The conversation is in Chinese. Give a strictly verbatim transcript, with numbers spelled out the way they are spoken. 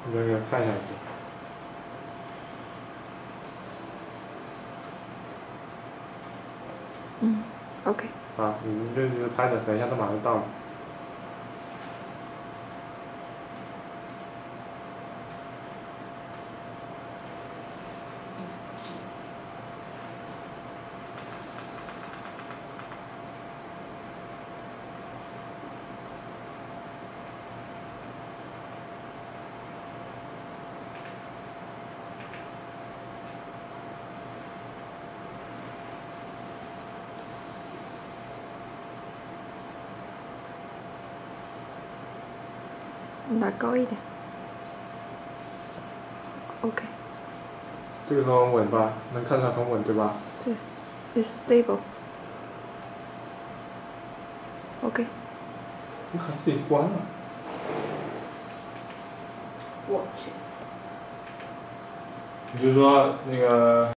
你就给它看下去。 嗯 ，OK。 啊，你就一直拍着，等一下它马上到了。 拿高一点。OK。 这个都很稳吧？能看出来很稳对吧？ 对 ，it's stable。OK。 你看自己关了。 我去。 你就说那个。